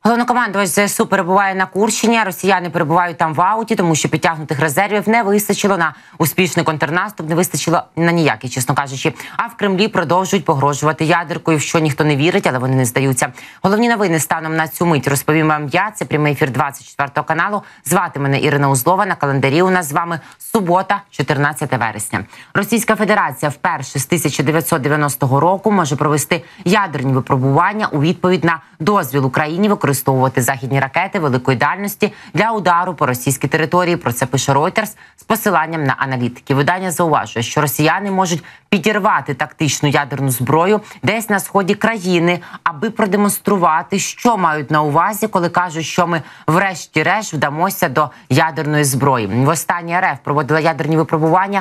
Головнокомандувач ЗСУ перебуває на Курщині, росіяни перебувають там в ауті, тому що підтягнутих резервів не вистачило на успішний контрнаступ, не вистачило на ніякий, чесно кажучи. А в Кремлі продовжують погрожувати ядеркою, в що ніхто не вірить, але вони не здаються. Головні новини станом на цю мить розповім вам я. Це прямий ефір 24 каналу. Звати мене Ірина Узлова. На календарі у нас з вами субота, 14 вересня. Російська Федерація вперше з 1990 року може провести ядерні випробування у відповідь на дозвіл Україні використовувати західні ракети великої дальності для удару по російській території. Про це пише Reuters з посиланням на аналітики. Видання зауважує, що росіяни можуть підірвати тактичну ядерну зброю десь на сході країни, аби продемонструвати, що мають на увазі, коли кажуть, що ми врешті-решт вдамося до ядерної зброї. Востаннє РФ проводила ядерні випробування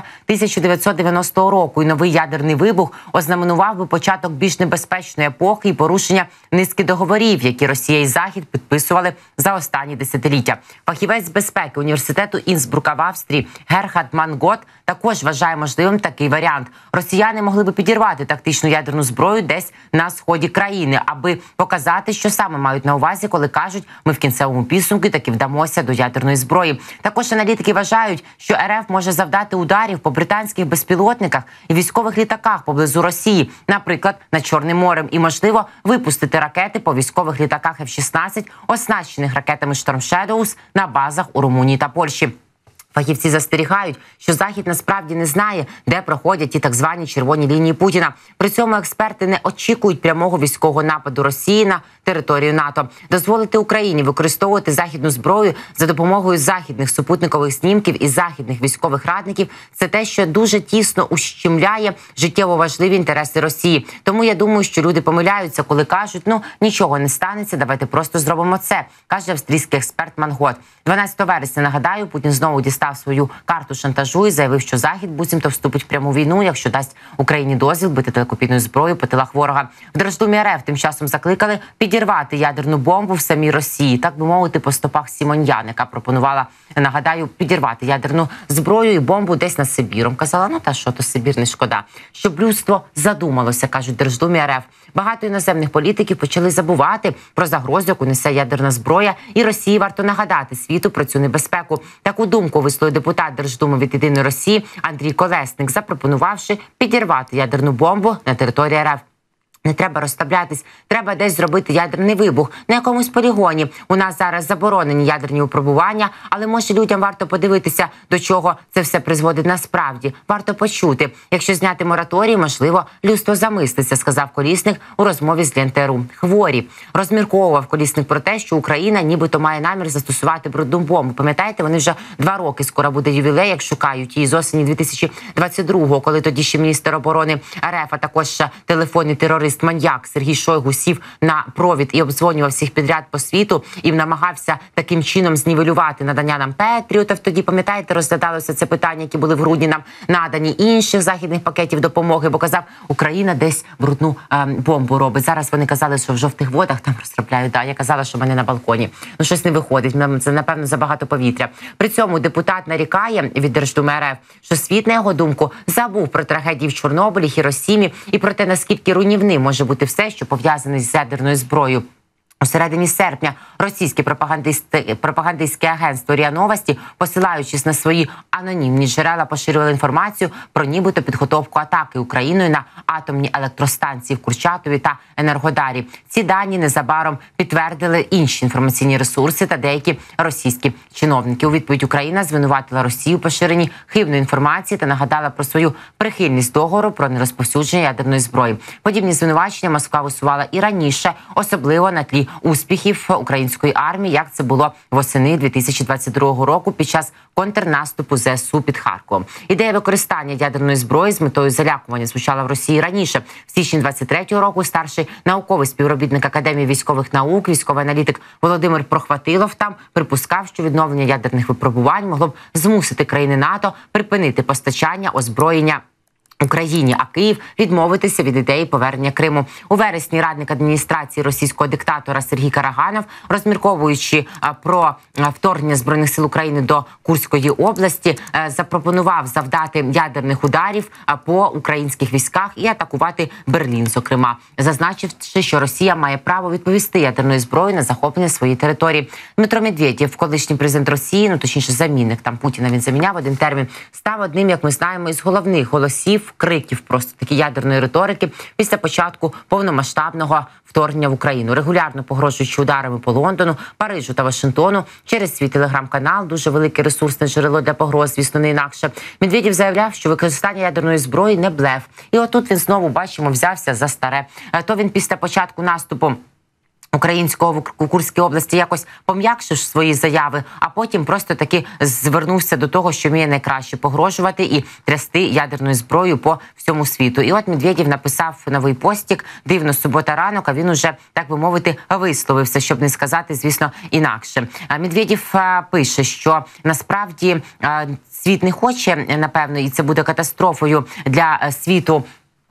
1990 року, і новий ядерний вибух ознаменував би початок більш небезпечної епохи і порушення низки договорів, які Росія і Захід підписували за останні десятиліття. Фахівець з безпеки університету Інсбрука в Австрії Герхард Мангот також вважає можливим такий варіант. Росіяни могли би підірвати тактичну ядерну зброю десь на сході країни, аби показати, що саме мають на увазі, коли кажуть, ми в кінцевому підсумку таки вдамося до ядерної зброї. Також аналітики вважають, що РФ може завдати ударів по британських безпілотниках і військових літаках поблизу Росії, наприклад, над Чорним морем, і, можливо, випустити ракети по військових літаках F-16, оснащених ракетами Storm Shadows на базах у Румунії та Польщі. Фахівці застерігають, що Захід насправді не знає, де проходять ті так звані червоні лінії Путіна. При цьому експерти не очікують прямого військового нападу Росії на територію НАТО. Дозволити Україні використовувати західну зброю за допомогою західних супутникових снімків і західних військових радників – це те, що дуже тісно ущемляє життєво важливі інтереси Росії. Тому я думаю, що люди помиляються, коли кажуть, нічого не станеться, давайте просто зробимо це, каже австрійський експерт Мангот. 12 вересня, нагадаю, Путін знову дістав свою карту шантажу і заявив, що Захід буцімто вступить в пряму війну, якщо дасть Україні дозвіл бити телекопійною зброєю по тилах ворога. В Держдумі РФ тим часом закликали підірвати ядерну бомбу в самій Росії, так би мовити, по стопах Сімоньян, яка пропонувала, нагадаю, підірвати ядерну зброю і бомбу десь над Сибіром. Казала, та що, то Сибір не шкода. Щоб людство задумалося, кажуть в Держдумі РФ. Багато іноземних політиків почали забувати про загрозу, яку несе ядерна зброя, і Росії варто нагадати світу про цю небезпеку. Таку думку висловив депутат Держдуми від «Єдиної Росії» Андрій Колесник, запропонувавши підірвати ядерну бомбу на території РФ. Не треба розставлятись, треба десь зробити ядерний вибух на якомусь полігоні. У нас зараз заборонені ядерні випробування, але може людям варто подивитися, до чого це все призводить насправді. Варто почути. Якщо зняти мораторій, можливо, людство замислиться, сказав Колісник у розмові з Лентеру. Хворі. Розмірковував Колісник про те, що Україна нібито має намір застосувати брудну бомбу. Пам'ятаєте, вони вже 2 роки, скоро буде ювілей, як шукають її з осені 2022-го, коли тоді ще міністр оборони РФ, а також телефонний терорист маньяк Сергій Шойгу сів на провід і обдзвонював всіх підряд по світу і намагався таким чином знівелювати надання нам Петріотів. Тоді, пам'ятаєте, розглядалося це питання, які були в грудні нам надані, інших західних пакетів допомоги, бо казав, Україна десь брудну бомбу робить. Зараз вони казали, що в жовтих водах там розробляють. Я казала, що в мене на балконі. Щось не виходить. Це, напевно, забагато повітря. При цьому депутат нарікає від Держдуми РФ, що світ, на його думку, забув про трагедії в Чорнобилі, Хіросімі і про те, наскільки руйнівним може бути все, що пов'язане з ядерною зброєю. У середині серпня російське пропагандистське агентство РІА Новості, посилаючись на свої анонімні джерела, поширювало інформацію про нібито підготовку атаки Україною на атомні електростанції в Курчатові та Енергодарі. Ці дані незабаром підтвердили інші інформаційні ресурси та деякі російські чиновники. У відповідь Україна звинуватила Росію у поширенні хибної інформації та нагадала про свою прихильність договору про нерозповсюдження ядерної зброї. Подібні звинувачення Москва висувала і раніше, особливо на тлі успіхів української армії, як це було восени 2022 року під час контрнаступу ЗСУ під Харковом. Ідея використання ядерної зброї з метою залякування звучала в Росії раніше. В січні 23-го року старший науковий співробітник Академії військових наук, військовий аналітик Володимир Прохватилов там припускав, що відновлення ядерних випробувань могло б змусити країни НАТО припинити постачання озброєння Україні, а Київ відмовитися від ідеї повернення Криму. У вересні радник адміністрації російського диктатора Сергій Караганов, розмірковуючи про вторгнення Збройних сил України до Курської області, запропонував завдати ядерних ударів по українських військах і атакувати Берлін, зокрема, зазначивши, що Росія має право відповісти ядерною зброєю на захоплення своєї території. Дмитро Медведєв, колишній президент Росії, точніше замінник там Путіна, він заміняв один термін, став одним, як ми знаємо, із головних голосів криків просто такі ядерної риторики після початку повномасштабного вторгнення в Україну, регулярно погрожуючи ударами по Лондону, Парижу та Вашингтону через свій телеграм-канал, дуже велике ресурсне джерело для погроз, звісно, не інакше. Медведєв заявляв, що використання ядерної зброї не блеф. І отут він знову, бачимо, взявся за старе. То він після початку наступу українського в Курській області якось пом'якшив свої заяви, а потім просто таки звернувся до того, що вміє найкраще погрожувати і трясти ядерною зброєю по всьому світу. І от Медведєв написав новий постік, дивно, субота ранок, а він уже, так би мовити, висловився, щоб не сказати, звісно, інакше. Медведєв пише, що насправді світ не хоче, напевно, і це буде катастрофою для світу,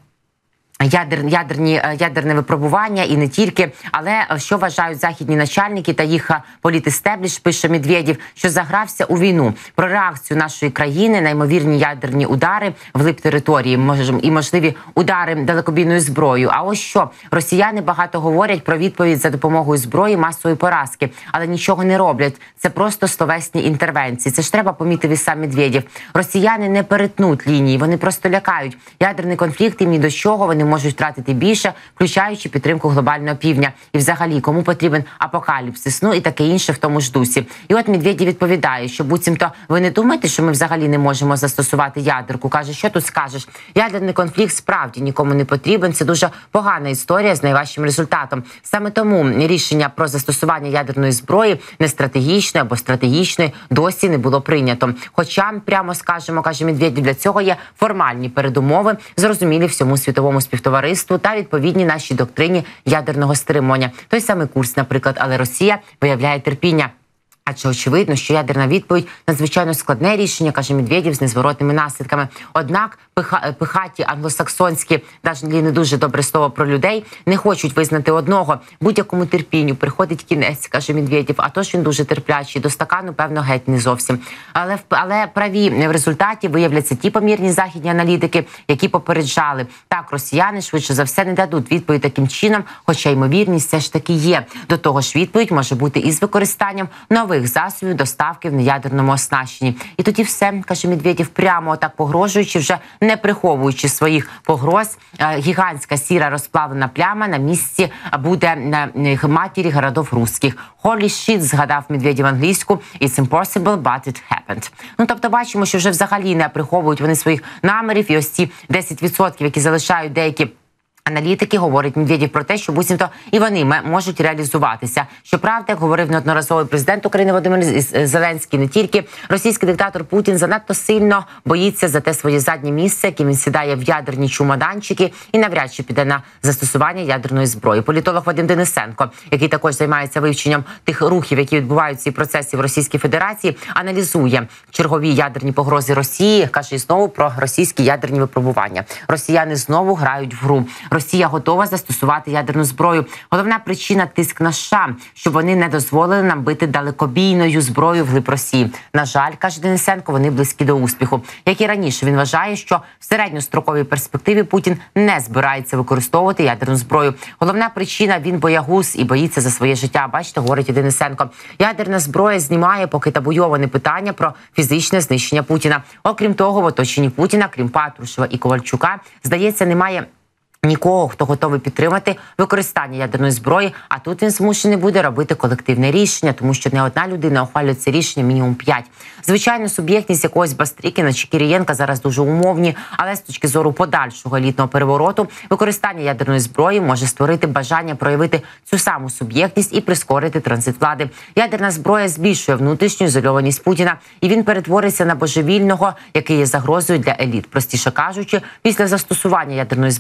ядерне випробування і не тільки, але що вважають західні начальники та їх політестебліш, пише Медведєв, що загрався у війну. Про реакцію нашої країни на ймовірні ядерні удари вглиб території і можливі удари далекобійною зброєю. А ось що, росіяни багато говорять про відповідь за допомогою зброї масової поразки, але нічого не роблять. Це просто словесні інтервенції. Це ж треба помітити сам Медведєв. Росіяни не перетнуть лінії, вони просто лякають. Ядерний конфлікт їм ні до чого, вони можуть втратити більше, включаючи підтримку глобального півдня. І взагалі, кому потрібен апокаліпсис, і таке інше в тому ж дусі. І от Медведєв відповідає, що буцімто ви не думаєте, що ми взагалі не можемо застосувати ядерку. Каже, що тут скажеш? Ядерний конфлікт справді нікому не потрібен. Це дуже погана історія з найважчим результатом. Саме тому рішення про застосування ядерної зброї не стратегічної або стратегічної досі не було прийнято. Хоча, прямо скажемо, каже Медведєв, для цього є формальні передумови, зрозумілі всьому світовому співтовариству та відповідні нашій доктрині ядерного стримування. Той самий курс, наприклад, але Росія виявляє терпіння. Адже очевидно, що ядерна відповідь – надзвичайно складне рішення, каже Медведєв, з незворотними наслідками. Однак пихаті англосаксонські, навіть не дуже добре слово про людей, не хочуть визнати одного. Будь-якому терпінню приходить кінець, каже Медведєв. А тож він дуже терплячий. До стакану, певно, геть не зовсім. Але праві в результаті виявляться ті помірні західні аналітики, які попереджали. Так, росіяни швидше за все не дадуть відповідь таким чином, хоча ймовірність все ж таки є. До того ж, відповідь може бути із використанням нових засобів доставки в неядерному оснащенні. І тоді все, каже Медведєв, прямо так погрожуючи, вже не приховуючи своїх погроз, гігантська сіра розплавлена пляма на місці буде матері городов русських. Holy shit, згадав Медведєв англійську, it's impossible, but it happened. Тобто бачимо, що вже взагалі не приховують вони своїх намірів, і ось ці 10%, які залишають деякі аналітики, говорить Медведєв про те, що буцімто і вони можуть реалізуватися. Щоправда, як говорив неодноразовий президент України Володимир Зеленський, не тільки, російський диктатор Путін занадто сильно боїться за те своє заднє місце, яким він сідає в ядерні чумоданчики і навряд чи піде на застосування ядерної зброї. Політолог Вадим Денисенко, який також займається вивченням тих рухів, які відбуваються і процесів в Російській Федерації, аналізує чергові ядерні погрози Росії, каже знову про російські ядерні випробування. Росіяни знову грають в гру. Росія готова застосувати ядерну зброю. Головна причина – тиск на США, щоб вони не дозволили нам бити далекобійною зброєю вглиб Росії. На жаль, каже Денисенко, вони близькі до успіху. Як і раніше, він вважає, що в середньостроковій перспективі Путін не збирається використовувати ядерну зброю. Головна причина – він боягуз і боїться за своє життя. Бачите, говорить Денисенко. Ядерна зброя знімає поки табуйоване питання про фізичне знищення Путіна. Окрім того, в оточенні Путіна, крім Патрушева і Ковальчука, здається, немає нікого, хто готовий підтримати використання ядерної зброї, а тут він змушений буде робити колективне рішення, тому що не одна людина ухвалює це рішення, мінімум 5. Звичайно, суб'єктність якогось Бастрікіна чи Кирієнка зараз дуже умовні, але з точки зору подальшого елітного перевороту, використання ядерної зброї може створити бажання проявити цю саму суб'єктність і прискорити транзит влади. Ядерна зброя збільшує внутрішню ізольованість Путіна, і він перетвориться на божевільного, який є загрозою для еліт. Простіше кажучи, після застосування ядерної зброї Путін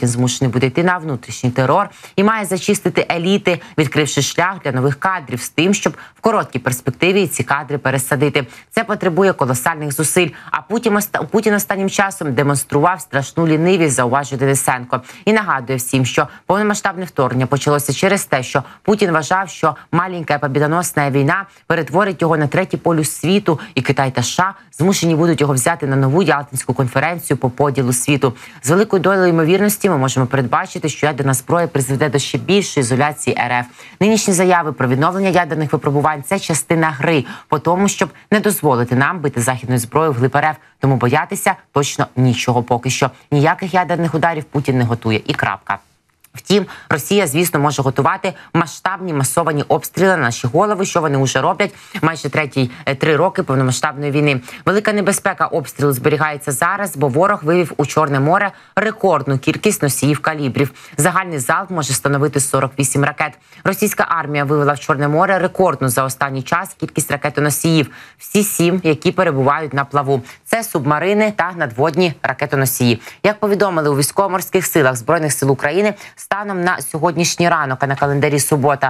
Путін змушений буде йти на внутрішній терор і має зачистити еліти, відкривши шлях для нових кадрів з тим, щоб в короткій перспективі ці кадри пересадити. Це потребує колосальних зусиль. А Путін останнім часом демонстрував страшну лінивість, зауважує Денисенко. І нагадує всім, що повномасштабне вторгнення почалося через те, що Путін вважав, що маленька побідоносна війна перетворить його на третій полюс світу, і Китай та США змушені будуть його взяти на нову Ялтинську конференцію по поділу світу. З великою долею ймовірності ми можемо передбачити, що ядерна зброя призведе до ще більшої ізоляції РФ. Нинішні заяви про відновлення ядерних випробувань – це частина гри по тому, щоб не дозволити нам бити західною зброєю вглиб РФ. Тому боятися точно нічого поки що. Ніяких ядерних ударів Путін не готує. І крапка. Втім, Росія, звісно, може готувати масштабні масовані обстріли на наші голови, що вони вже роблять майже 3 роки повномасштабної війни. Велика небезпека обстрілу зберігається зараз, бо ворог вивів у Чорне море рекордну кількість носіїв калібрів. Загальний залп може становити 48 ракет. Російська армія вивела в Чорне море рекордну за останній час кількість ракетоносіїв. Всі 7, які перебувають на плаву. Це субмарини та надводні ракетоносії. Як повідомили у військово-морських силах Збройних сил України, станом на сьогоднішній ранок, а на календарі субота,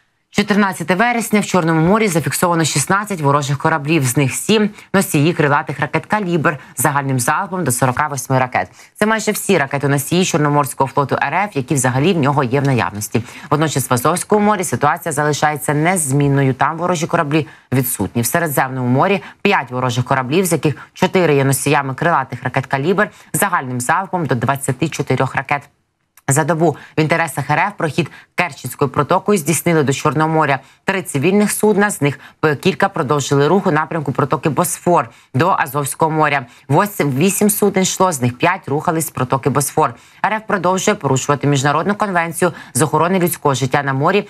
14 вересня, в Чорному морі зафіксовано 16 ворожих кораблів, з них 7 носії крилатих ракет «Калібр» загальним залпом до 48 ракет. Це майже всі ракетоносії Чорноморського флоту РФ, які взагалі в нього є в наявності. Водночас в Азовському морі ситуація залишається незмінною. Там ворожі кораблі відсутні. В Середземному морі 5 ворожих кораблів, з яких 4 є носіями крилатих ракет «Калібр» загальним залпом до 24 ракет. За добу в інтересах РФ прохід Керченською протокою здійснили до Чорного моря 3 цивільних судна, з них кілька продовжили рух у напрямку протоки Босфор до Азовського моря. 8 суден йшло, з них 5 рухались з протоки Босфор. РФ продовжує порушувати Міжнародну конвенцію з охорони людського життя на морі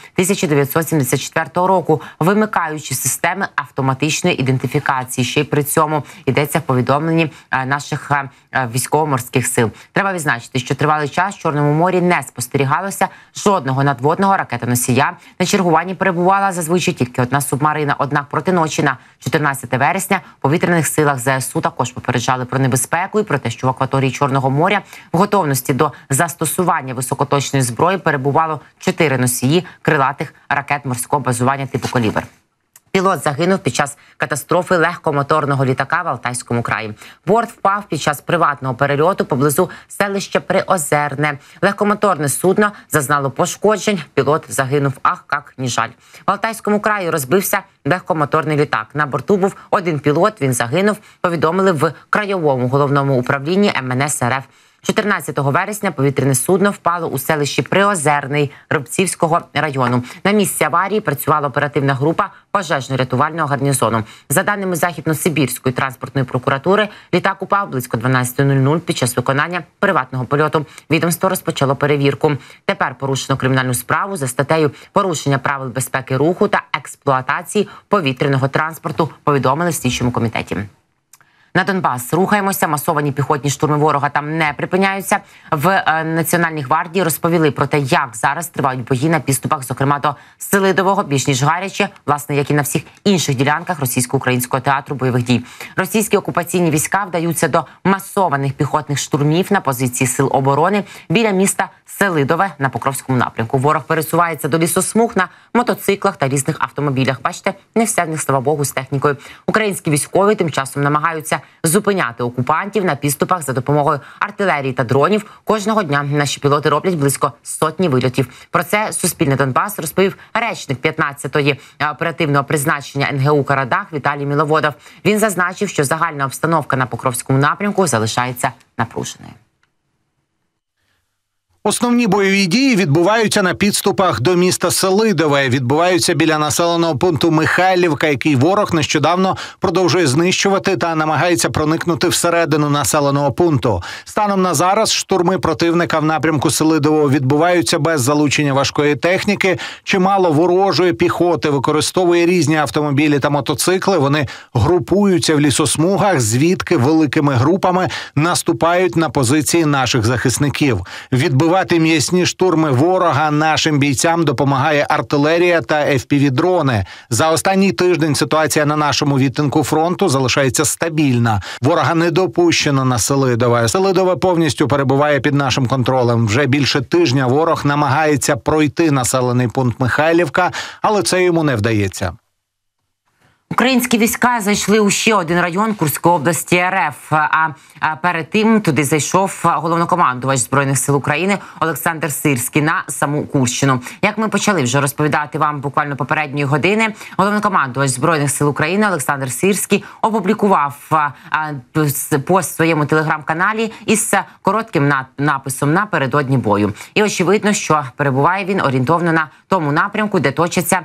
1974 року, вимикаючи системи автоматичної ідентифікації. Ще й при цьому йдеться в повідомленні наших військово-морських сил. Треба відзначити, що тривалий час в Чорному морі не спостерігалося жодного надводного ракетоносія. На чергуванні перебувала зазвичай тільки одна субмарина. Однак проти ночі на 14 вересня в повітряних силах ЗСУ також попереджали про небезпеку і про те, що в акваторії Чорного моря в готовності до застосування високоточної зброї перебувало 4 носії крилатих ракет морського базування типу «Калібр». Пілот загинув під час катастрофи легкомоторного літака в Алтайському краї. Борт впав під час приватного перельоту поблизу селища Приозерне. Легкомоторне судно зазнало пошкоджень. Пілот загинув. Ах, як ні жаль. В Алтайському краї розбився легкомоторний літак. На борту був один пілот, він загинув, повідомили в Краєвому головному управлінні МНС РФ. 14 вересня повітряне судно впало у селищі Приозерний Рубцівського району. На місці аварії працювала оперативна група пожежно-рятувального гарнізону. За даними Західно-Сибірської транспортної прокуратури, літак упав близько 12:00 під час виконання приватного польоту. Відомство розпочало перевірку. Тепер порушено кримінальну справу за статтею «Порушення правил безпеки руху та експлуатації повітряного транспорту», повідомили в слідчому комітеті. На Донбас рухаємося. Масовані піхотні штурми ворога там не припиняються. В Національній гвардії розповіли про те, як зараз тривають бої на підступах, зокрема до Селидового, більш ніж гаряче, власне, як і на всіх інших ділянках російсько-українського театру бойових дій. Російські окупаційні війська вдаються до масованих піхотних штурмів на позиції сил оборони біля міста Селидове на Покровському напрямку. Ворог пересувається до лісосмуг на мотоциклах та різних автомобілях. Бачите, не все в них, слава Богу, з технікою. Українські військові тим часом намагаються зупиняти окупантів на підступах за допомогою артилерії та дронів. Кожного дня наші пілоти роблять близько 100 вильотів. Про це Суспільне Донбас розповів речник 15-ї оперативного призначення НГУ «Карадах» Віталій Міловодов. Він зазначив, що загальна обстановка на Покровському напрямку залишається напруженою. Основні бойові дії відбуваються на підступах до міста Селидове. Відбуваються біля населеного пункту Михайлівка, який ворог нещодавно продовжує знищувати та намагається проникнути всередину населеного пункту. Станом на зараз штурми противника в напрямку Селидового відбуваються без залучення важкої техніки. Чимало ворожої піхоти використовує різні автомобілі та мотоцикли. Вони групуються в лісосмугах, звідки великими групами наступають на позиції наших захисників. Відбувається відбивати м'ясні штурми ворога нашим бійцям допомагає артилерія та FPV-дрони. За останній тиждень ситуація на нашому відтинку фронту залишається стабільна. Ворога не допущено на Селидове. Селидове повністю перебуває під нашим контролем. Вже більше тижня ворог намагається пройти населений пункт Михайлівка, але це йому не вдається. Українські війська зайшли у ще один район Курської області РФ, а перед тим туди зайшов головнокомандувач Збройних сил України Олександр Сирський на саму Курщину. Як ми почали вже розповідати вам буквально попередньої години, головнокомандувач Збройних сил України Олександр Сирський опублікував пост в своєму телеграм-каналі із коротким написом напередодні бою. І очевидно, що перебуває він орієнтовно на тому напрямку, де точаться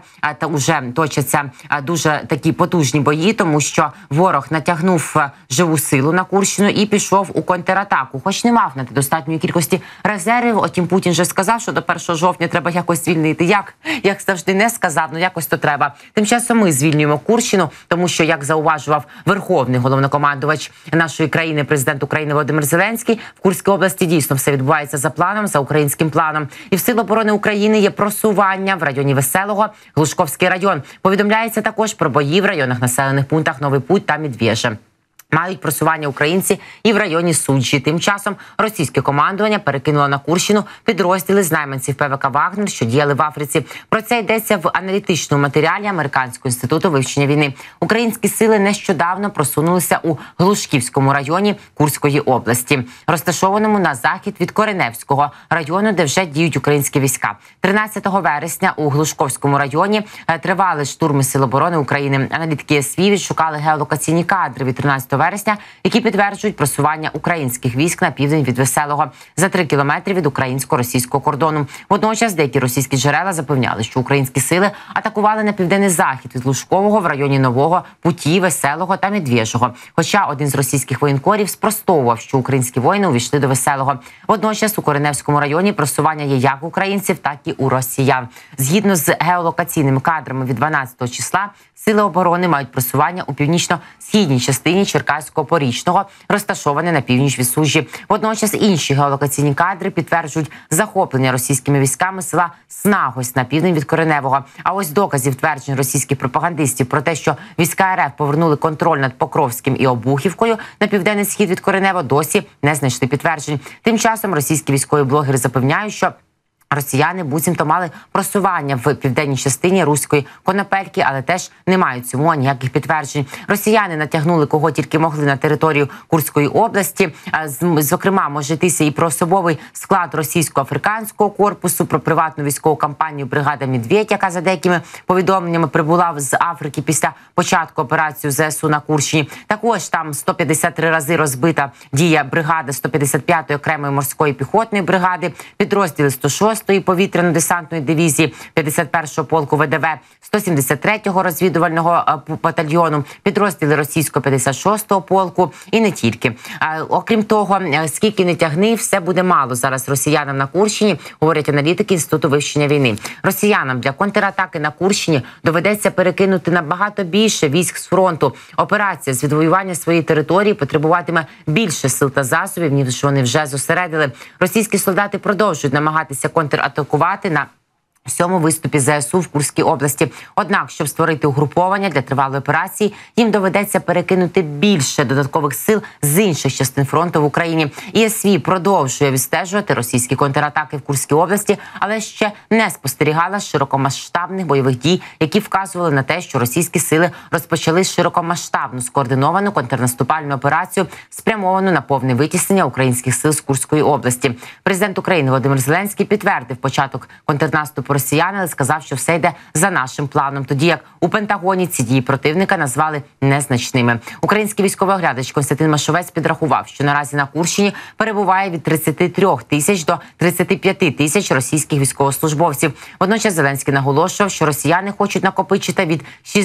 дуже такі потужні бої, тому що ворог натягнув живу силу на Курщину і пішов у контратаку. Хоч не мав на те достатньої кількості резервів, отім Путін же сказав, що до 1 жовтня треба якось звільнити. Як завжди не сказав, ну якось то треба. Тим часом ми звільнюємо Курщину, тому що, як зауважував верховний головнокомандувач нашої країни, президент України Володимир Зеленський, в Курській області дійсно все відбувається за планом, за українським планом. І в Сил оборони України є просування в районі Веселого, Глушковський район. Повідомляється також про бої в районах населених пунктах Новий Путь та Медвежє. Мають просування українці і в районі Суджі. Тим часом російське командування перекинуло на Курщину підрозділи з найманців ПВК «Вагнер», що діяли в Африці. Про це йдеться в аналітичному матеріалі Американського інституту вивчення війни. Українські сили нещодавно просунулися у Глушківському районі Курської області, розташованому на захід від Кореневського району, де вже діють українські війська. 13 вересня у Глушковському районі тривали штурми Сил оборони України. Аналітики СВ відшукали геолокаційні кадри від 13 вересня, які підтверджують просування українських військ на південь від Веселого, за 3 кілометри від українсько-російського кордону. Водночас деякі російські джерела запевняли, що українські сили атакували на південний захід від Лужкового в районі Нового Путі, Веселого та Медвежого. Хоча один з російських воєнкорів спростовував, що українські воїни увійшли до Веселого. Водночас у Кореневському районі просування є як українців, так і у росіян. Згідно з геолокаційними кадрами від 12 числа, Сили оборони мають просування у північно-східній частині Черкаського Порічного, розташований на північ від Суджі. Водночас інші геолокаційні кадри підтверджують захоплення російськими військами села Снагось на південь від Кореневого. А ось доказів тверджень російських пропагандистів про те, що війська РФ повернули контроль над Покровським і Обухівкою на південний схід від Коренева, досі не знайшли підтверджень. Тим часом російські військові блогери запевняють, що росіяни буцімто мали просування в південній частині Руської Конопельки, але теж не мають цьому ніяких підтверджень. Росіяни натягнули кого тільки могли на територію Курської області. Зокрема, може йтися і про особовий склад російсько-африканського корпусу, про приватну військову кампанію бригада «Медведь», яка за деякими повідомленнями прибула з Африки після початку операції ЗСУ на Курщині. Також там 153 рази розбита дія бригади 155-ї окремої морської піхотної бригади, підрозділи 106-ї повітряно-десантної дивізії, 51-го полку ВДВ, 173-го розвідувального батальйону, підрозділи російського 56-го полку і не тільки. Окрім того, скільки не тягни, все буде мало зараз росіянам на Курщині, говорять аналітики Інституту вивчення війни. Росіянам для контратаки на Курщині доведеться перекинути набагато більше військ з фронту. Операція з відвоювання своєї території потребуватиме більше сил та засобів, ніж вони вже зосередили. Російські солдати продовжують намагатися контратакувати на всьому виступі ЗСУ в Курській області. Однак, щоб створити угруповання для тривалої операції, їм доведеться перекинути більше додаткових сил з інших частин фронту в Україні. ІСВ продовжує відстежувати російські контратаки в Курській області, але ще не спостерігала широкомасштабних бойових дій, які вказували на те, що російські сили розпочали широкомасштабну скоординовану контрнаступальну операцію, спрямовану на повне витіснення українських сил з Курської області. Президент України Володимир Зеленський підтвердив початок контрнаступу росіян, але сказав, що все йде за нашим планом, тоді як у Пентагоні ці дії противника назвали незначними. Український військовий оглядач Костянтин Машовець підрахував, що наразі на Курщині перебуває від 33 тисяч до 35 тисяч російських військовослужбовців. Водночас Зеленський наголошував, що росіяни хочуть накопичити від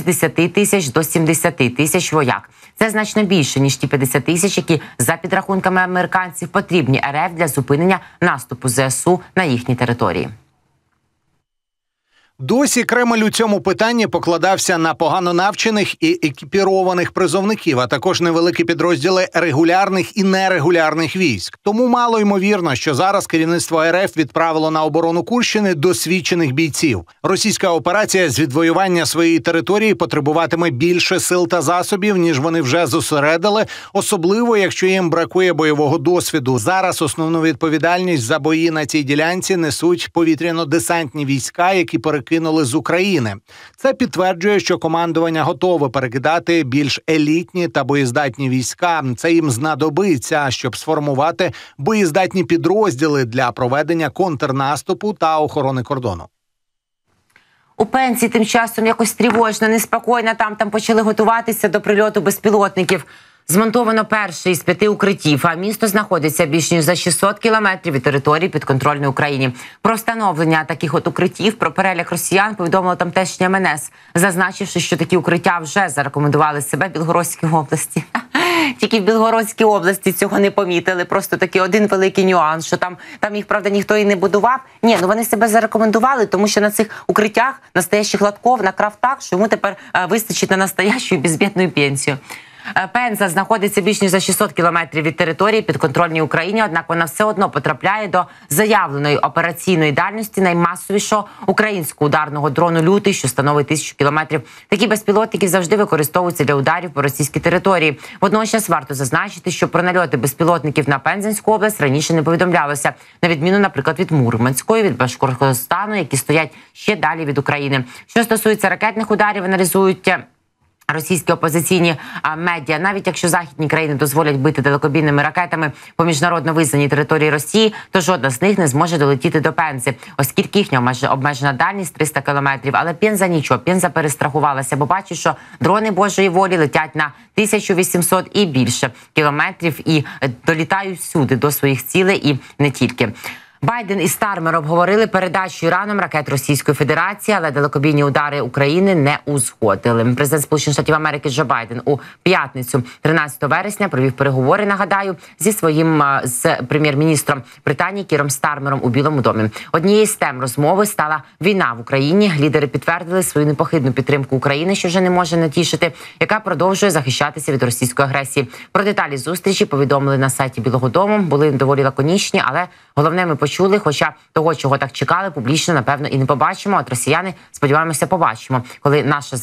60 тисяч до 70 тисяч вояк. Це значно більше, ніж ті 50 тисяч, які, за підрахунками американців, потрібні РФ для зупинення наступу ЗСУ на їхній території. Досі Кремль у цьому питанні покладався на погано навчених і екіпірованих призовників, а також невеликі підрозділи регулярних і нерегулярних військ. Тому мало ймовірно, що зараз керівництво РФ відправило на оборону Курщини досвідчених бійців. Російська операція з відвоювання своєї території потребуватиме більше сил та засобів, ніж вони вже зосередили, особливо якщо їм бракує бойового досвіду. Зараз основну відповідальність за бої на цій ділянці несуть повітряно-десантні війська, які перекинули з України. Це підтверджує, що командування готове перекидати більш елітні та боєздатні війська. Це їм знадобиться, щоб сформувати боєздатні підрозділи для проведення контрнаступу та охорони кордону. У Пензі тим часом якось тривожно, неспокійно. Там почали готуватися до прильоту безпілотників. Змонтовано перший із 5 укриттів, а місто знаходиться більш ніж за 600 кілометрів від території підконтрольної Україні. Про встановлення таких про перелік росіян повідомило тамтешнє МНС, зазначивши, що такі укриття вже зарекомендували себе в Білгородській області. Тільки в Білгородській області цього не помітили. Просто такий один великий нюанс, що там їх, правда, ніхто і не будував. Ні, вони себе зарекомендували, тому що на цих укриттях настоящих Гладков накрав так, що йому тепер вистачить на настоящу і безбідну пенсію. Пенза знаходиться більш ніж за 600 кілометрів від території підконтрольній Україні, однак вона все одно потрапляє до заявленої операційної дальності наймасовішого українського ударного дрону «Лютий», що становить 1000 кілометрів. Такі безпілотники завжди використовуються для ударів по російській території. Водночас варто зазначити, що про нальоти безпілотників на Пензенську область раніше не повідомлялося, на відміну, наприклад, від Мурманської, від Башкортостану, які стоять ще далі від України. Що стосується ракетних ударів, аналізують російські опозиційні медіа. Навіть якщо західні країни дозволять бити далекобійними ракетами по міжнародно визнаній території Росії, то жодна з них не зможе долетіти до Пензи, оскільки їхня обмежена дальність 300 кілометрів. Але Пенза нічого, Пенза перестрахувалася, бо бачить, що дрони Божої волі летять на 1800 і більше кілометрів і долітають всюди до своїх цілей і не тільки. Байден і Стармер обговорили передачу Іраном ракет Російської Федерації, але далекобійні удари України не узгодили. Президент Сполучених Штатів Америки Джо Байден у п'ятницю, 13 вересня, провів переговори, нагадаю, з прем'єр-міністром Британії Кіром Стармером у Білому домі. Однією з тем розмови стала війна в Україні. Лідери підтвердили свою непохитну підтримку України, що вже не може натішити, яка продовжує захищатися від російської агресії. Про деталі зустрічі повідомили на сайті Білого дому, були доволі лаконічні, але головне ми почули, хоча того, чого так чекали, публічно, напевно, і не побачимо. От росіяни, сподіваємося, побачимо, коли наша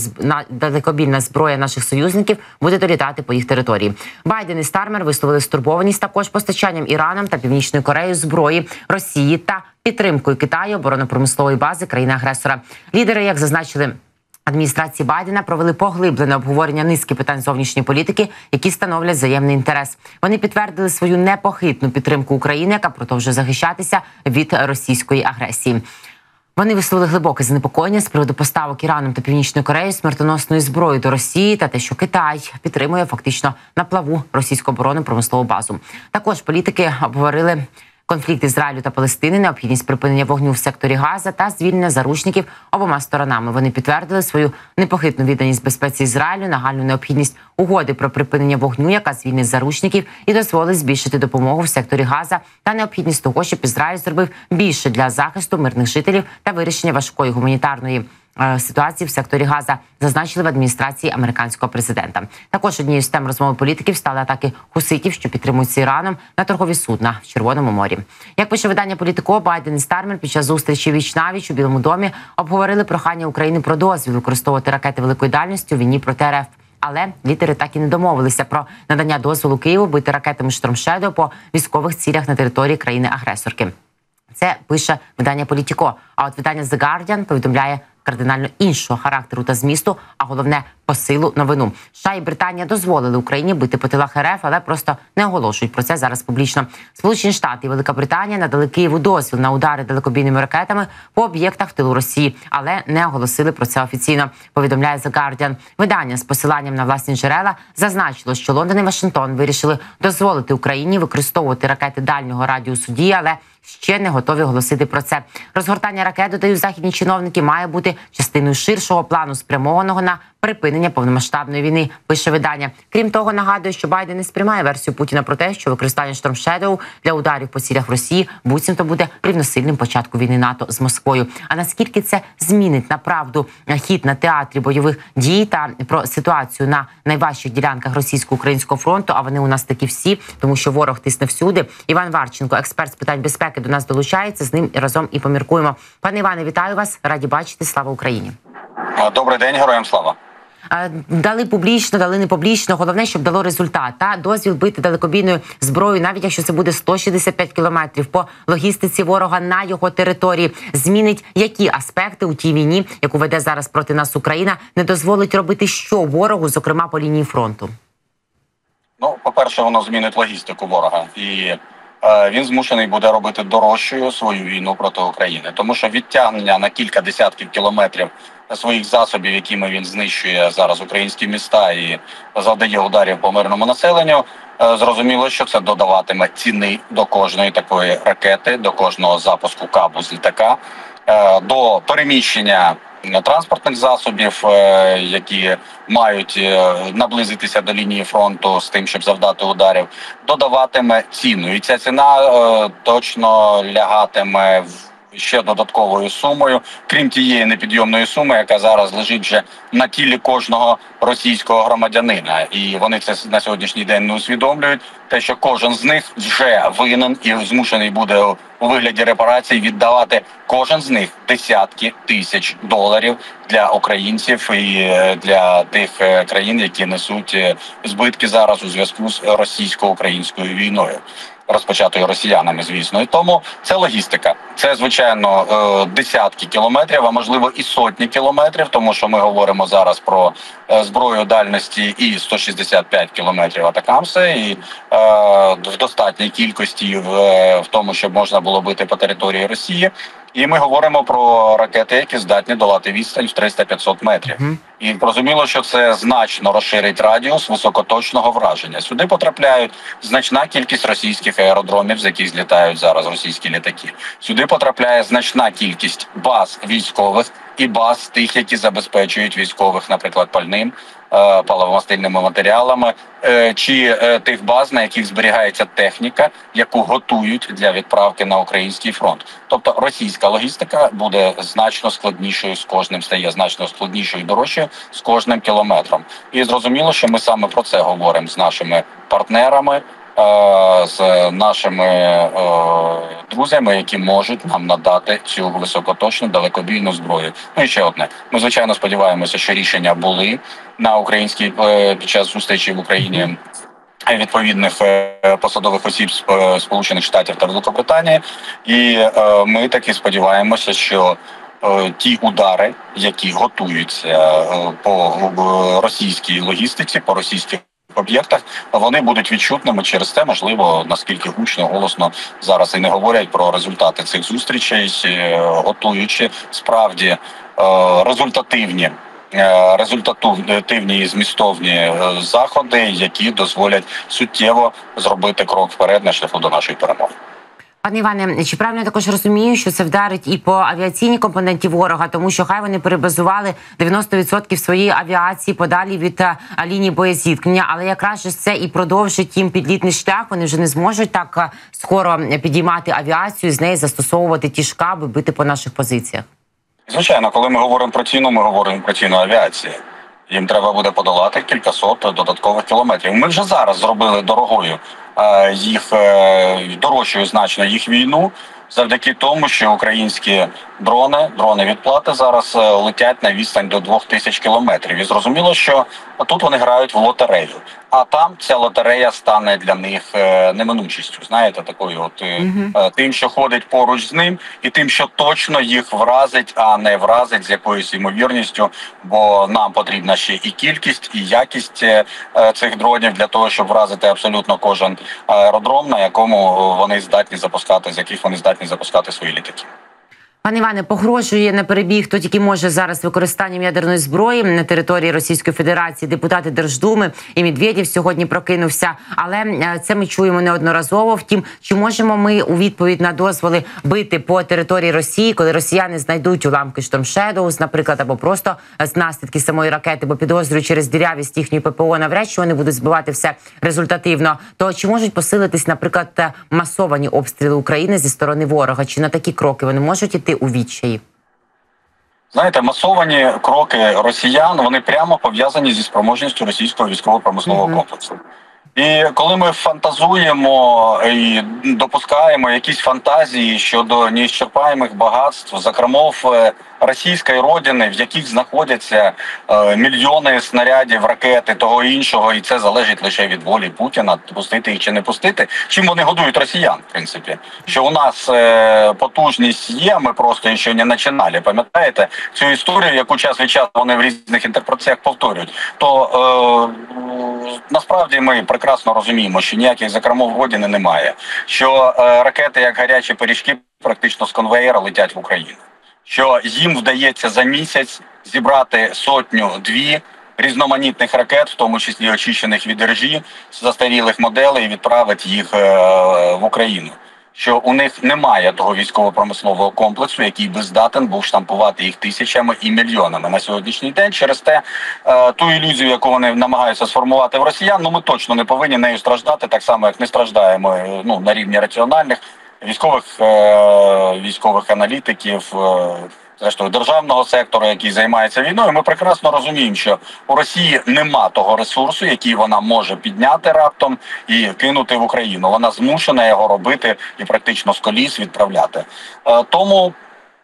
далекобійна зброя наших союзників буде долітати по їх території. Байден і Стармер висловили стурбованість також постачанням Іраном та Північною Кореєю зброї Росії та підтримкою Китаю оборонно-промислової бази країни-агресора. Лідери, як зазначили адміністрації Байдена, провели поглиблене обговорення низки питань зовнішньої політики, які становлять взаємний інтерес. Вони підтвердили свою непохитну підтримку України, яка продовжує захищатися від російської агресії. Вони висловили глибоке занепокоєння з приводу поставок Іраном та Північною Кореєю смертоносної зброї до Росії та те, що Китай підтримує фактично на плаву російську оборонно-промислову базу. Також політики обговорили конфлікт Ізраїлю та Палестини, необхідність припинення вогню в секторі Газа та звільнення заручників обома сторонами. Вони підтвердили свою непохитну відданість безпеці Ізраїлю, нагальну необхідність угоди про припинення вогню, яка звільнить заручників і дозволить збільшити допомогу в секторі Газа, та необхідність того, щоб Ізраїль зробив більше для захисту мирних жителів та вирішення важкої гуманітарної ситуації в секторі Газа, зазначили в адміністрації американського президента. Також однією з тем розмови політиків стали атаки хуситів, що підтримуються Іраном, на торгові судна в Червоному морі. Як пише видання «Політико», Байден і Стармер під час зустрічі віч-навіч у Білому домі обговорили прохання України про дозвіл використовувати ракети великої дальності у війні проти РФ. Але лідери так і не домовилися про надання дозволу Києву бити ракетами «Шторм Шедоу» по військових цілях на території країни-агресорки. Це пише видання «Політико». А от видання «The Guardian» повідомляє кардинально іншого характеру та змісту, а головне – посилу новину. США і Британія дозволили Україні бити по тилах РФ, але просто не оголошують про це зараз публічно. Сполучені Штати і Велика Британія надали Києву дозвіл на удари далекобійними ракетами по об'єктах в тилу Росії, але не оголосили про це офіційно, повідомляє The Guardian. Видання з посиланням на власні джерела зазначило, що Лондон і Вашингтон вирішили дозволити Україні використовувати ракети дальнього радіусу дії, але ще не готові оголосити про це. Розгортання ракет, додають західні чиновники, має бути частиною ширшого плану, спрямованого на припинення повномасштабної війни, пише видання. Крім того, нагадує, що Байден не сприймає версію Путіна про те, що використання Storm Shadow для ударів по цілях Росії буцімто буде рівносильним початку війни НАТО з Москвою. А наскільки це змінить направду хід на театрі бойових дій та про ситуацію на найважчих ділянках російсько-українського фронту, а вони у нас такі всі, тому що ворог тисне всюди. Іван Варченко, експерт з питань безпеки, до нас долучається. З ним разом і поміркуємо. Пане Іване, вітаю вас. Раді бачити. Слава Україні. Добрий день, героям слава. Дали публічно, дали не публічно. Головне, щоб дало результат. Дозвіл бити далекобійною зброєю, навіть якщо це буде 165 кілометрів по логістиці ворога на його території, змінить які аспекти у тій війні, яку веде зараз проти нас Україна, не дозволить робити що ворогу, зокрема по лінії фронту? Ну, по-перше, воно змінить логістику ворога. І він змушений буде робити дорожчою свою війну проти України. Тому що відтягнення на кілька десятків кілометрів своїх засобів, якими він знищує зараз українські міста і завдає ударів по мирному населенню, зрозуміло, що це додаватиме ціни до кожної такої ракети, до кожного запуску кабу з літака, до переміщення транспортних засобів, які мають наблизитися до лінії фронту з тим, щоб завдати ударів, додаватиме ціну. І ця ціна точно лягатиме в ще додатковою сумою, крім тієї непідйомної суми, яка зараз лежить вже на тілі кожного російського громадянина. І вони це на сьогоднішній день не усвідомлюють, те, що кожен з них вже винен і змушений буде у вигляді репарацій віддавати кожен з них десятки тисяч доларів для українців і для тих країн, які несуть збитки зараз у зв'язку з російсько-українською війною, розпочатою росіянами, звісно. І тому це логістика. Це, звичайно, десятки кілометрів, а можливо і сотні кілометрів, тому що ми говоримо зараз про зброю дальності і 165 кілометрів атакамси, і в достатній кількості в тому, щоб можна було бити по території Росії. І ми говоримо про ракети, які здатні долати відстань в 300-500 метрів. І зрозуміло, що це значно розширить радіус високоточного враження. Сюди потрапляють значна кількість російських аеродромів, з яких злітають зараз російські літаки. Сюди потрапляє значна кількість баз військових і баз тих, які забезпечують військових, наприклад, пальним, паливомастильними матеріалами, чи тих баз, на яких зберігається техніка, яку готують для відправки на український фронт. Тобто російська логістика буде значно складнішою з кожним, стає значно складнішою і дорожчою з кожним кілометром. І зрозуміло, що ми саме про це говоримо з нашими партнерами, з нашими друзями, які можуть нам надати цю високоточну далекобійну зброю. Ну і ще одне. Ми, звичайно, сподіваємося, що рішення були на українській під час зустрічі в Україні відповідних посадових осіб Сполучених Штатів та Великобританії. І ми таки сподіваємося, що ті удари, які готуються по російській логістиці, по російських об'єктах, вони будуть відчутними через те, можливо, наскільки гучно, голосно зараз і не говорять про результати цих зустрічей, готуючи справді результативні і змістовні заходи, які дозволять суттєво зробити крок вперед на шляху до нашої перемоги. Пане Іване, чи правильно я також розумію, що це вдарить і по авіаційній компоненті ворога, тому що хай вони перебазували 90% своєї авіації подалі від лінії боєзіткнення, але якраз же це і продовжить їм підлітний шлях, вони вже не зможуть так скоро підіймати авіацію, з неї застосовувати ті ж каби, бити по наших позиціях. Звичайно, коли ми говоримо про ціну, ми говоримо про ціну авіації. Їм треба буде подолати кількасот додаткових кілометрів. Ми вже зараз зробили дорожчою значно їх війну, завдяки тому, що українські дрони відплати зараз летять на відстань до 2000 кілометрів. І зрозуміло, що тут вони грають в лотерею. А там ця лотерея стане для них неминучістю, знаєте, такою тим, що ходить поруч з ним, і тим, що точно їх вразить, а не вразить з якоюсь ймовірністю, бо нам потрібна ще і кількість, і якість цих дронів для того, щоб вразити абсолютно кожен аеродром, на якому вони здатні запускати, з яких вони здатні запускати свої літаки. Пане Іване, погрожує на перебіг, хто тільки може зараз використанням ядерної зброї на території Російської Федерації. Депутати Держдуми і Медведєв сьогодні прокинувся. Але це ми чуємо неодноразово. Втім, чи можемо ми у відповідь на дозволи бити по території Росії, коли росіяни знайдуть уламки Storm Shadows, наприклад, або просто з наслідки самої ракети, бо підозрюють через дірявість їхньої ППО, навряд чи вони будуть збивати все результативно. То чи можуть посилитись, наприклад, масовані обстріли України зі сторони ворога? Чи на такі кроки вони можуть іти у відчаї? Знаєте, масовані кроки росіян, вони прямо пов'язані зі спроможністю російського військово-промислового комплексу. І коли ми фантазуємо і допускаємо якісь фантазії щодо неісчерпаємих багатств, закромов російської родини, в яких знаходяться мільйони снарядів, ракет і того іншого, і це залежить лише від волі Путіна, пустити їх чи не пустити, чим вони годують росіян, в принципі. Що у нас потужність є, ми просто ще не починали, пам'ятаєте? Цю історію, яку час від часу вони в різних інтерпретаціях повторюють, то насправді ми прекрасно розуміємо, що ніяких закромов родини немає, що ракети, як гарячі пиріжки, практично з конвеєра летять в Україну. Що їм вдається за місяць зібрати сотню-дві різноманітних ракет, в тому числі очищених від ржі, застарілих моделей, і відправити їх в Україну. Що у них немає того військово-промислового комплексу, який би здатен був штампувати їх тисячами і мільйонами на сьогоднішній день. Через те, ту ілюзію, яку вони намагаються сформувати в росіян, ми точно не повинні нею страждати, так само, як не страждаємо на рівні раціональних військових аналітиків, зрештою державного сектору, який займається війною. Ми прекрасно розуміємо, що у Росії нема того ресурсу, який вона може підняти раптом і кинути в Україну. Вона змушена його робити і практично з коліс відправляти. Тому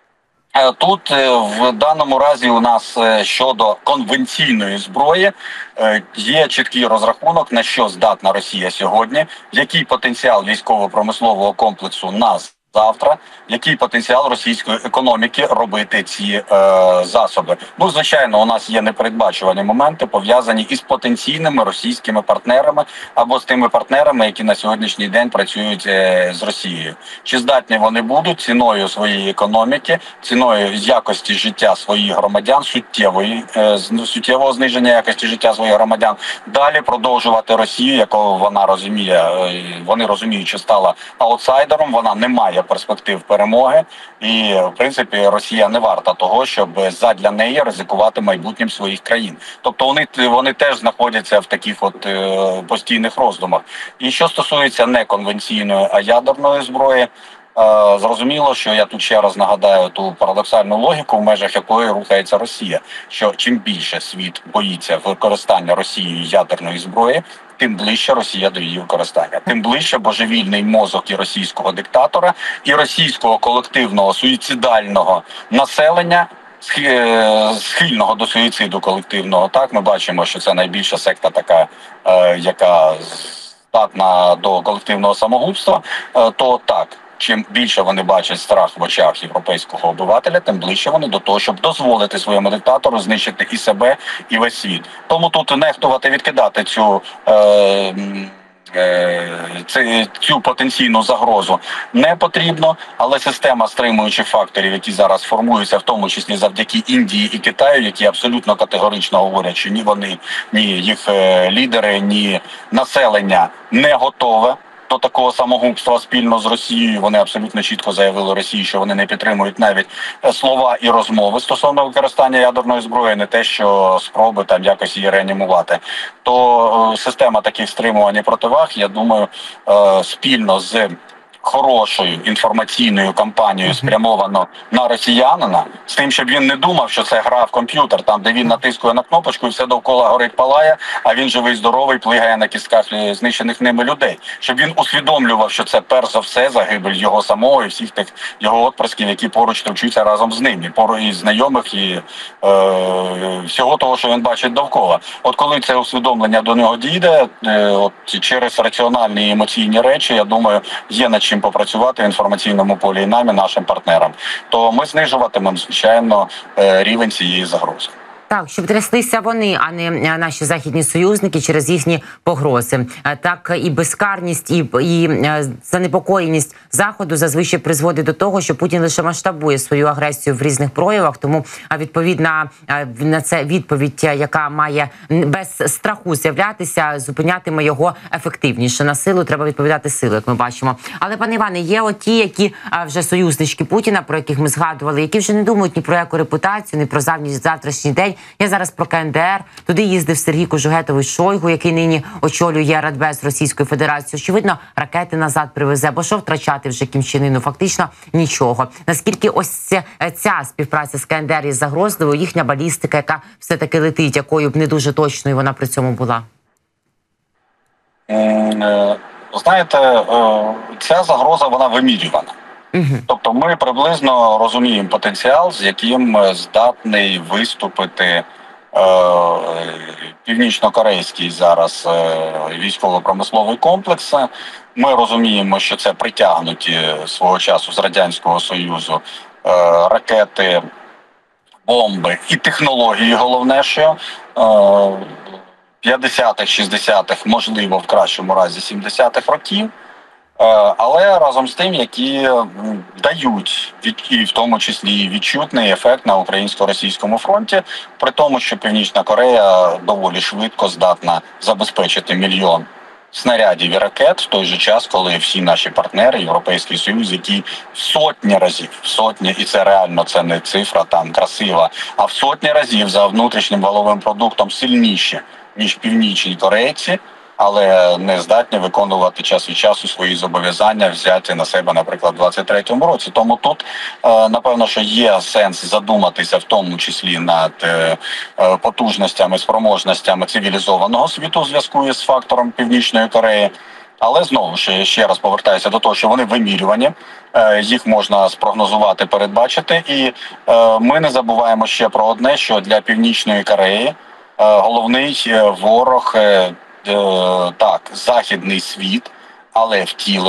тут в даному разі у нас щодо конвенційної зброї є чіткий розрахунок, на що здатна Росія сьогодні, який потенціал військово-промислового комплексу нас завтра, який потенціал російської економіки робити ці засоби. Звичайно, у нас є непередбачувані моменти, пов'язані із потенційними російськими партнерами або з тими партнерами, які на сьогоднішній день працюють з Росією. Чи здатні вони будуть ціною своєї економіки, ціною якості життя своїх громадян, суттєвого зниження якості життя своїх громадян, далі продовжувати Росію, яку вона розуміє, вони розуміють, що стала аутсайдером, вона не має перспектив перемоги, і в принципі Росія не варта того, щоб задля неї ризикувати майбутнім своїх країн. Тобто вони теж знаходяться в таких постійних роздумах. І що стосується не конвенційної, а ядерної зброї, зрозуміло, що я тут ще раз нагадаю ту парадоксальну логіку, в межах якої рухається Росія, що чим більше світ боїться використання Росією ядерної зброї, тим ближче Росія до її використання. Тим ближче божевільний мозок і російського диктатора, і російського колективного суїцидального населення, схильного до суїциду колективного. Так, ми бачимо, що це найбільша секта така, яка здатна до колективного самогубства, то так. Чим більше вони бачать страх в очах європейського обивателя, тим ближче вони до того, щоб дозволити своєму диктатору знищити і себе, і весь світ. Тому тут нехтувати, відкидати цю потенційну загрозу не потрібно, але система стримуючих факторів, які зараз формуються, в тому числі завдяки Індії і Китаю, які абсолютно категорично говорять, що ні вони, ні їх лідери, ні населення не готове до такого самогубства спільно з Росією. Вони абсолютно чітко заявили Росії, що вони не підтримують навіть слова і розмови стосовно використання ядерної зброї, не те, що спроби там якось її реанімувати. То система таких стримувань і противаг, я думаю, спільно з хорошою інформаційною кампанією спрямовано на росіянина, з тим, щоб він не думав, що це гра в комп'ютер, там, де він натискує на кнопочку і все довкола горить, палає, а він живий, здоровий, плигає на кістках знищених ними людей. Щоб він усвідомлював, що це перш за все загибель його самого і всіх тих його отприсків, які поруч товчуться разом з ним, і знайомих, і всього того, що він бачить довкола. От коли це усвідомлення до нього дійде, через раціональні і емоційні речі, я думаю, є над чим попрацювати в інформаційному полі і нам, і нашим партнерам, то ми знижуватимемо, звичайно, рівень цієї загрози. Так, щоб тряслися вони, а не наші західні союзники через їхні погрози. Так і безкарність, і занепокоєність Заходу зазвичай призводить до того, що Путін лише масштабує свою агресію в різних проявах. Тому відповідна на це відповідь, яка має без страху з'являтися, зупинятиме його ефективніше. На силу треба відповідати силою, як ми бачимо. Але, пане Іване, є оті, які вже союзнички Путіна, про яких ми згадували, які вже не думають ні про яку репутацію, ні про завтрашній день. Я зараз про КНДР. Туди їздив Сергій Кожугетовий Шойгу, який нині очолює Радбез Російської Федерації. Очевидно, ракети назад привезе, бо що втрачати вже Кім Чен Іну? Фактично нічого. Наскільки ось ця співпраця з КНДР є загрозливою, їхня балістика, яка все-таки летить, якою б не дуже точною вона при цьому була? Знаєте, ця загроза, вона вимірювана. Тобто ми приблизно розуміємо потенціал, з яким здатний виступити північно-корейський зараз військово-промисловий комплекс. Ми розуміємо, що це притягнуті свого часу з Радянського Союзу ракети, бомби і технології, головне, що 50-х, 60-х, можливо, в кращому разі 70-х років. Але разом з тим, які дають, і в тому числі відчутний ефект на українсько-російському фронті, при тому, що Північна Корея доволі швидко здатна забезпечити 1 мільйон снарядів і ракет в той же час, коли всі наші партнери, Європейський Союз, які в сотні разів, і це реально, це не цифра там красива, а в сотні разів за внутрішнім валовим продуктом сильніші, ніж північні корейці, але не здатні виконувати час від часу свої зобов'язання, взяті на себе, наприклад, у 2023 році. Тому тут, напевно, що є сенс задуматися в тому числі над потужностями, спроможностями цивілізованого світу у зв'язку з фактором Північної Кореї. Але знову ж ще раз повертаюся до того, що вони вимірювані, їх можна спрогнозувати, передбачити. І ми не забуваємо ще про одне, що для Північної Кореї головний ворог – так, західний світ, але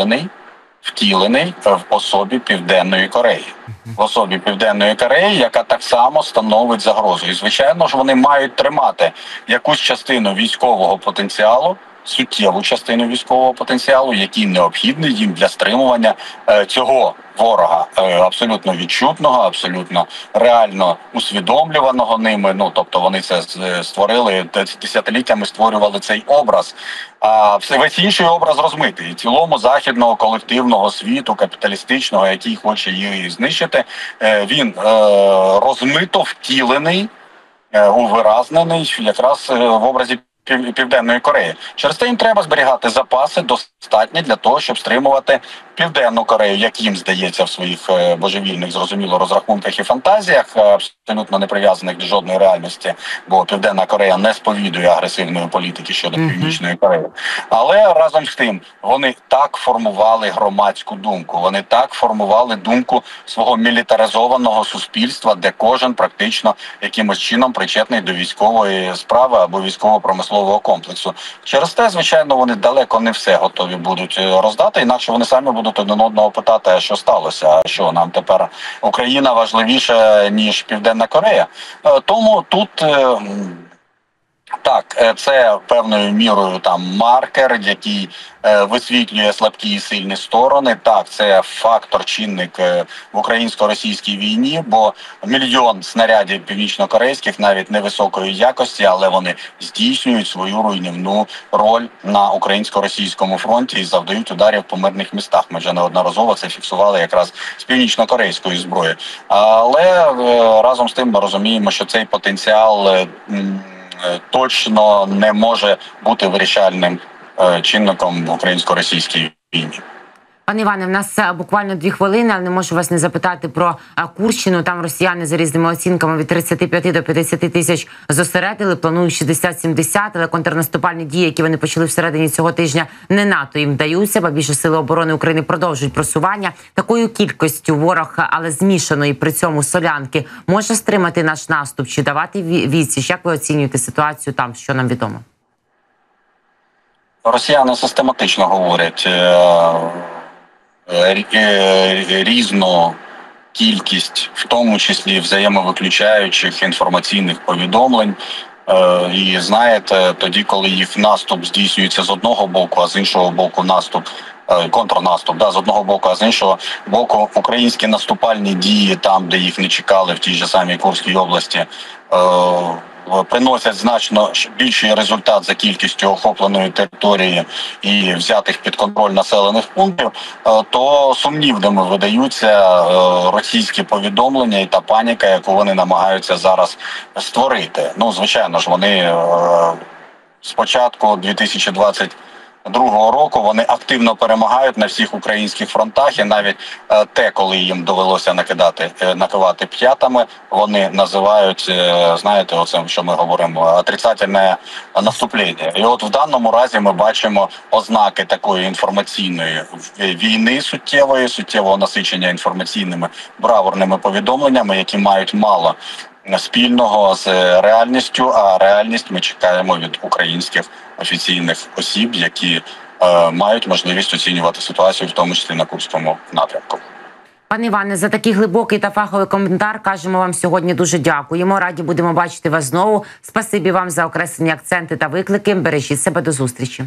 втілений в особі Південної Кореї. В особі Південної Кореї, яка так само становить загрозу. І, звичайно ж, вони мають тримати якусь частину військового потенціалу, суттєву частину військового потенціалу, який необхідний їм для стримування цього ворога, абсолютно відчутного, абсолютно реально усвідомлюваного ними. Ну, тобто вони це створили, десятиліттями створювали цей образ. А весь інший образ розмитий. І цілому західного колективного світу, капіталістичного, який хоче її знищити, він розмито втілений, увиразнений якраз в образі Південної Кореї. Через це їм треба зберігати запаси достатні для того, щоб стримувати Південну Корею, як їм здається в своїх божевільних, зрозуміло, розрахунках і фантазіях, абсолютно не прив'язаних до жодної реальності, бо Південна Корея не сповідує агресивної політики щодо Північної Кореї. Але разом з тим вони так формували громадську думку, вони так формували думку свого мілітаризованого суспільства, де кожен практично якимось чином причетний до військової справи або військово-промислового комплексу. Через те, звичайно, вони далеко не все готові будуть роздати, інакше вони самі будуть один одного питати, а що сталося, а що нам тепер Україна важливіша, ніж Південна Корея. Тому тут так, це певною мірою там маркер, який висвітлює слабкі і сильні сторони. Так, це фактор, чинник в українсько-російській війні, бо 1 мільйон снарядів північно-корейських навіть невисокої якості, але вони здійснюють свою руйнівну роль на українсько-російському фронті і завдають ударів по мирних містах. Ми вже неодноразово це фіксували якраз з північно-корейської зброї. Але разом з тим ми розуміємо, що цей потенціал точно не може бути вирішальним чинником в українсько-російській війні. Пане Іване, в нас буквально 2 хвилини, але не можу вас не запитати про Курщину. Там росіяни за різними оцінками від 35 до 50 тисяч зосередили, планують 60-70, але контрнаступальні дії, які вони почали всередині цього тижня, не надто їм вдаються, бо більше Сили оборони України продовжують просування. Такою кількістю ворог, але змішаної при цьому солянки, може стримати наш наступ чи давати відсіч? Як ви оцінюєте ситуацію там, що нам відомо? Росіяни систематично говорять різну кількість, в тому числі взаємовиключаючих інформаційних повідомлень. І знаєте, тоді, коли їх наступ здійснюється з одного боку, а з іншого боку контрнаступ, з одного боку, а з іншого боку українські наступальні дії там, де їх не чекали, в тій же самій Курській області, приносять значно більший результат за кількістю охопленої території і взятих під контроль населених пунктів, то сумнівними видаються російські повідомлення і та паніка, яку вони намагаються зараз створити. Ну, звичайно ж, вони з початку 2022 року вони активно перемагають на всіх українських фронтах, і навіть коли їм довелося накивати п'ятами, вони називають, знаєте, оце, що ми говоримо, отрицательне наступлення. І от в даному разі ми бачимо ознаки такої інформаційної війни суттєвого насичення інформаційними бравурними повідомленнями, які мають мало спільного з реальністю, а реальність ми чекаємо від українських офіційних осіб, які мають можливість оцінювати ситуацію, в тому числі на Курському напрямку. Пане Іване, за такий глибокий та фаховий коментар кажемо вам сьогодні дуже дякуємо. Раді будемо бачити вас знову. Спасибі вам за окреслені акценти та виклики. Бережіть себе, до зустрічі.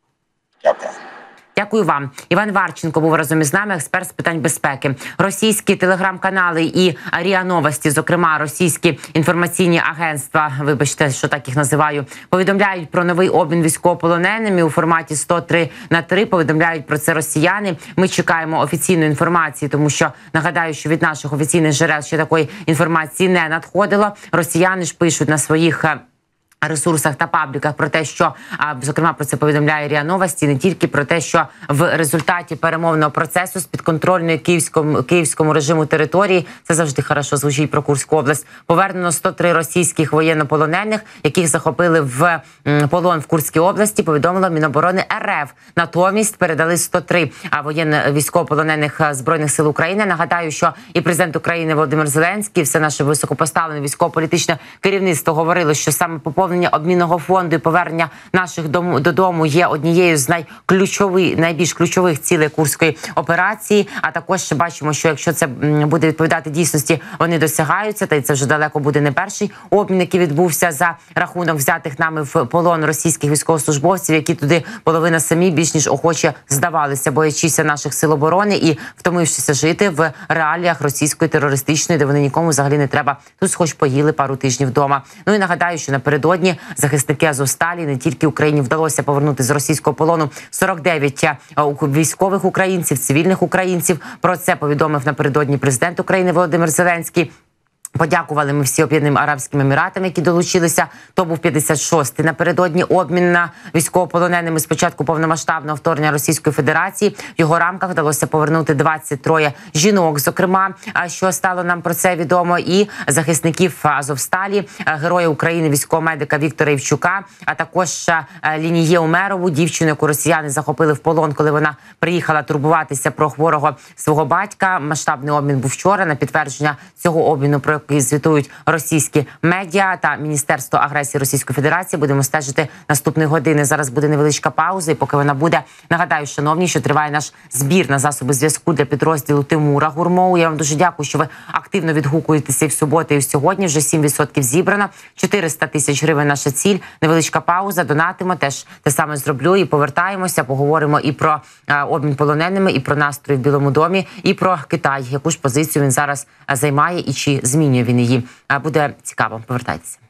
Дякую. Дякую вам. Іван Варченко був разом із нами, експерт з питань безпеки. Російські телеграм-канали і РІА Новості, зокрема російські інформаційні агентства, вибачте, що так їх називаю, повідомляють про новий обмін військовополоненими у форматі 103/3. Повідомляють про це росіяни. Ми чекаємо офіційної інформації, тому що, нагадаю, що від наших офіційних джерел ще такої інформації не надходило. Росіяни ж пишуть на своїх ресурсах та пабліках про те, що, зокрема, про це повідомляє РІА Новості, не тільки про те, що в результаті перемовного процесу з підконтрольної київському режиму території, це завжди хорошо звучить про Курську область, повернено 103 російських воєннополонених, яких захопили в полон в Курській області, повідомило Міноборони РФ. Натомість передали 103 військовополонених Збройних сил України. Нагадаю, що і президент України Володимир Зеленський, все наше високопоставлене військово-політичне керівництво говорило, що саме поповнення обмінного фонду і повернення наших додому є однією з найбільш ключових цілей Курської операції. А також бачимо, що якщо це буде відповідати дійсності, вони досягаються. Та й це вже далеко буде не перший обмін, який відбувся за рахунок взятих нами в полон російських військовослужбовців, які туди половина самі більш ніж охоче здавалися, боячися наших сил оборони і втомившися жити в реаліях російської терористичної, де вони нікому взагалі не треба. Тут хоч поїли пару тижнів вдома. Ну і нагадаю, що напередодні захисники Азовсталі, не тільки Україні вдалося повернути з російського полону 49 військових українців, цивільних українців. Про це повідомив напередодні президент України Володимир Зеленський. Подякували ми всі Об'єднаним Арабським Еміратам, які долучилися. То був 56-й напередодні обмін на військовополоненими з початку повномасштабного вторгнення Російської Федерації. В його рамках вдалося повернути 23 жінок, зокрема, що стало нам про це відомо, і захисників Азовсталі, героя України, військового медика Віктора Івчука, а також Лінію Умерову, дівчину, яку росіяни захопили в полон, коли вона приїхала турбуватися про хворого свого батька. Масштабний обмін був вчора. На підтвердження цього обміну, про який звітують російські медіа та Міністерство агресії Російської Федерації, будемо стежити наступної години. Зараз буде невеличка пауза, і поки вона буде, нагадаю, шановні, що триває наш збір на засоби зв'язку для підрозділу Тимура Гурмоу. Я вам дуже дякую, що ви активно відгукуєтеся і в суботу, і в сьогодні. Вже 7% зібрано. 400 тисяч гривень наша ціль. Невеличка пауза, донатимо, теж те саме зроблю, і повертаємося, поговоримо і про обмін полоненими, і про настрої в Білому домі, і про Китай. Яку ж позицію він зараз займає і чи змінює він її. Буде цікаво. Повертайтеся.